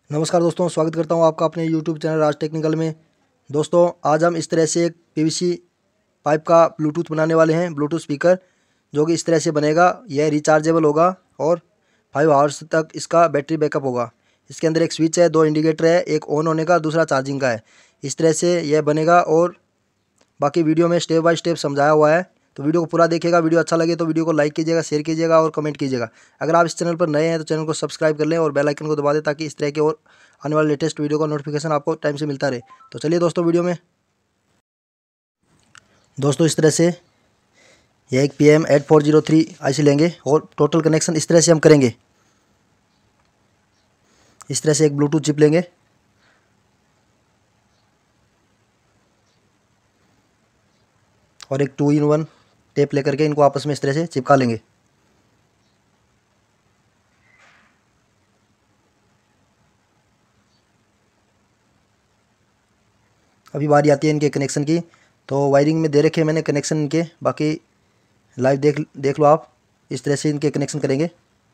नमस्कार दोस्तों, स्वागत करता हूं आपका अपने YouTube चैनल राज टेक्निकल में। दोस्तों, आज हम इस तरह से एक PVC पाइप का ब्लूटूथ बनाने वाले हैं, ब्लूटूथ स्पीकर, जो कि इस तरह से बनेगा। यह रिचार्जेबल होगा और 5 आवर्स तक इसका बैटरी बैकअप होगा। इसके अंदर एक स्विच है, 2 इंडिकेटर है, एक ऑन होने का, दूसरा चार्जिंग का है। इस तरह से यह बनेगा और बाकी वीडियो में स्टेप बाय स्टेप समझाया हुआ है, तो वीडियो को पूरा देखिएगा। वीडियो अच्छा लगे तो वीडियो को लाइक कीजिएगा, शेयर कीजिएगा और कमेंट कीजिएगा। अगर आप इस चैनल पर नए हैं तो चैनल को सब्सक्राइब कर लें और बेल आइकन को दबा दें, ताकि इस तरह के और आने वाले लेटेस्ट वीडियो का नोटिफिकेशन आपको टाइम से मिलता रहे। तो चलिए दोस्तों, वीडियो में। दोस्तों, इस तरह से यह एक PM8403 IC लेंगे और टोटल कनेक्शन इस तरह से हम करेंगे। इस तरह से एक ब्लूटूथ चिप लेंगे और एक 2-in-1 टेप लेकर के इनको आपस में इस तरह से चिपका लेंगे। अभी बारी आती है इनके कनेक्शन की, तो वायरिंग में दे रखे मैंने कनेक्शन इनके, बाकी लाइव देख लो आप। इस तरह से इनके कनेक्शन करेंगे।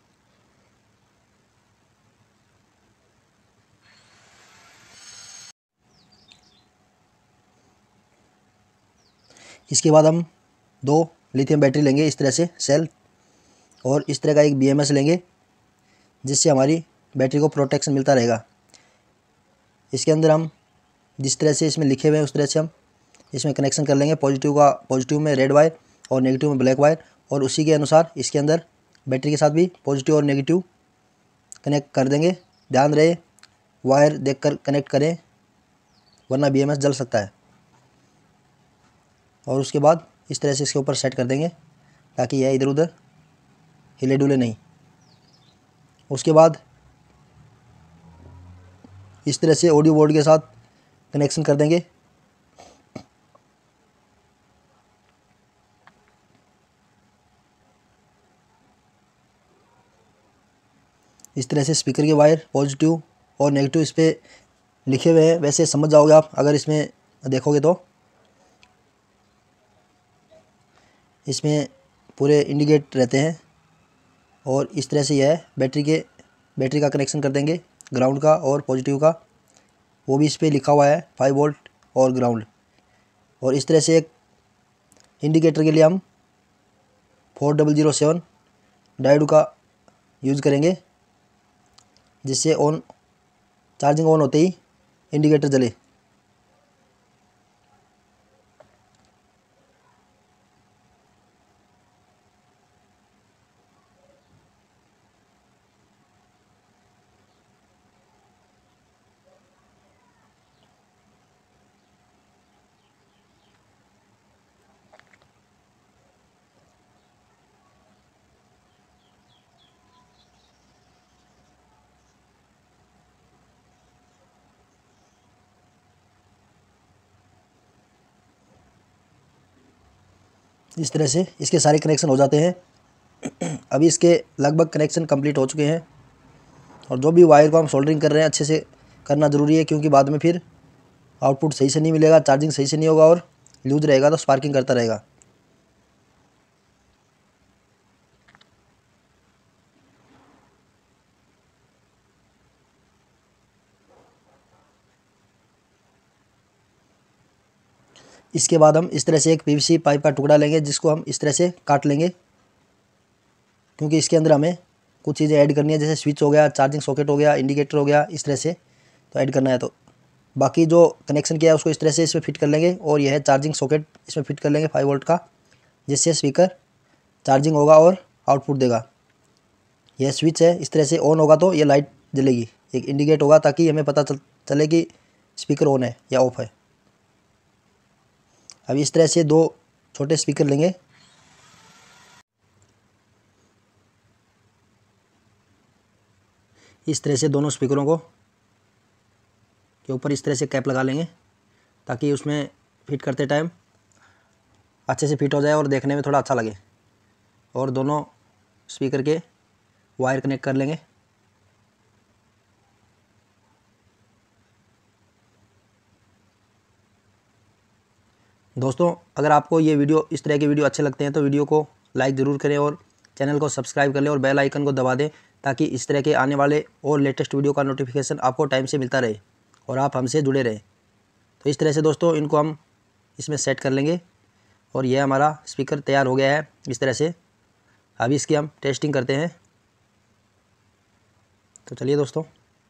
इसके बाद हम 2 लिथियम बैटरी लेंगे इस तरह से सेल, और इस तरह का एक BMS लेंगे, जिससे हमारी बैटरी को प्रोटेक्शन मिलता रहेगा। इसके अंदर हम जिस तरह से इसमें लिखे हुए हैं उस तरह से हम इसमें कनेक्शन कर लेंगे। पॉजिटिव में रेड वायर और नेगेटिव में ब्लैक वायर, और उसी के अनुसार इसके अंदर बैटरी के साथ भी पॉजिटिव और नेगेटिव कनेक्ट कर देंगे। ध्यान रहे वायर देखकर कनेक्ट करें, वरना BMS जल सकता है। और उसके बाद इस तरह से इसके ऊपर सेट कर देंगे, ताकि यह इधर उधर हिले डुले नहीं। उसके बाद इस तरह से ऑडियो बोर्ड के साथ कनेक्शन कर देंगे। इस तरह से स्पीकर के वायर पॉजिटिव और नेगेटिव इस पर लिखे हुए हैं, वैसे समझ जाओगे आप अगर इसमें देखोगे तो। इसमें पूरे इंडिकेट रहते हैं। और इस तरह से यह बैटरी का कनेक्शन कर देंगे, ग्राउंड का और पॉजिटिव का, वो भी इस पर लिखा हुआ है 5 वोल्ट और ग्राउंड। और इस तरह से एक इंडिकेटर के लिए हम 4007 डायोड का यूज़ करेंगे, जिससे चार्जिंग ऑन होते ही इंडिकेटर जले। इस तरह से इसके सारे कनेक्शन हो जाते हैं। अभी इसके लगभग कनेक्शन कंप्लीट हो चुके हैं। और जो भी वायर को हम सोल्डरिंग कर रहे हैं अच्छे से करना ज़रूरी है, क्योंकि बाद में फिर आउटपुट सही से नहीं मिलेगा, चार्जिंग सही से नहीं होगा और लूज रहेगा तो स्पार्किंग करता रहेगा। इसके बाद हम इस तरह से एक PVC पाइप का टुकड़ा लेंगे, जिसको हम इस तरह से काट लेंगे, क्योंकि इसके अंदर हमें कुछ चीज़ें ऐड करनी है, जैसे स्विच हो गया, चार्जिंग सॉकेट हो गया, इंडिकेटर हो गया, इस तरह से तो ऐड करना है। तो बाकी जो कनेक्शन किया है उसको इस तरह से इसमें फिट कर लेंगे, और यह चार्जिंग सॉकेट इसमें फिट कर लेंगे 5 वोल्ट का, जिससे स्पीकर चार्जिंग होगा और आउटपुट देगा। यह स्विच है, इस तरह से ऑन होगा तो ये लाइट जलेगी, एक इंडिकेट होगा, ताकि हमें पता चले कि स्पीकर ऑन है या ऑफ है। अब इस तरह से 2 छोटे स्पीकर लेंगे। इस तरह से दोनों स्पीकरों को के ऊपर इस तरह से कैप लगा लेंगे, ताकि उसमें फिट करते टाइम अच्छे से फिट हो जाए और देखने में थोड़ा अच्छा लगे। और दोनों स्पीकर के वायर कनेक्ट कर लेंगे। दोस्तों, अगर आपको ये वीडियो, इस तरह के वीडियो अच्छे लगते हैं तो वीडियो को लाइक ज़रूर करें और चैनल को सब्सक्राइब कर लें और बेल आइकन को दबा दें, ताकि इस तरह के आने वाले और लेटेस्ट वीडियो का नोटिफिकेशन आपको टाइम से मिलता रहे और आप हमसे जुड़े रहें। तो इस तरह से दोस्तों इनको हम इसमें सेट कर लेंगे और यह हमारा स्पीकर तैयार हो गया है इस तरह से। अभी इसकी हम टेस्टिंग करते हैं। तो चलिए दोस्तों,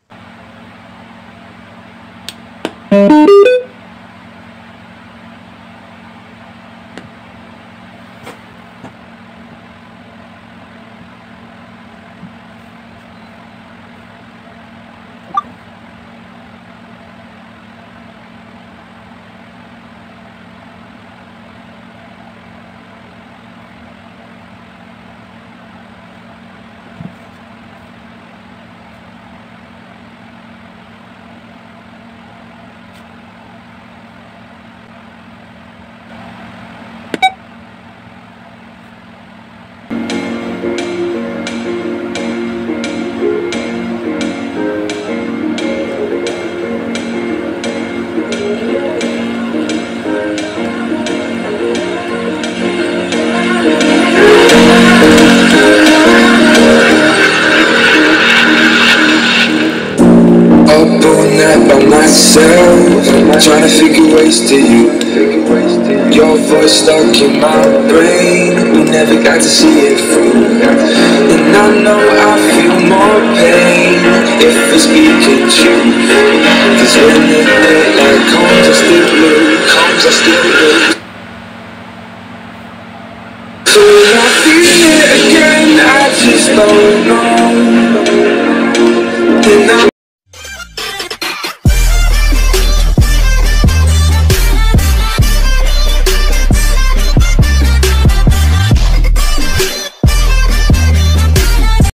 by myself, trying to figure ways to you. Your voice stuck in my brain, we never got to see it through. And I know I feel more pain if we're speaking truth. Cause when it look like homes are still blue, homes are still blue. So when I feel it again, I just don't know. And I